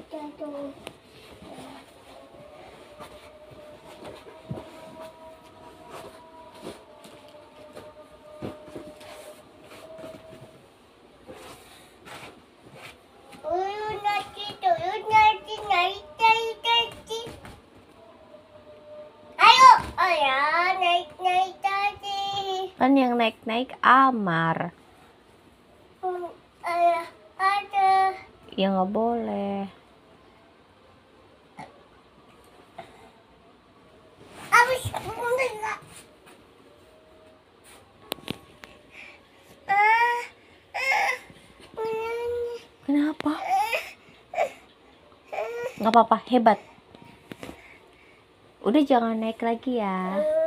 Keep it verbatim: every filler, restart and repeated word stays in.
Kan yang naik-naik Ammar. Hmm, ayah ada. Ya nggak boleh. Abis enggak. Kenapa? Nggak apa-apa, hebat. Udah jangan naik lagi ya.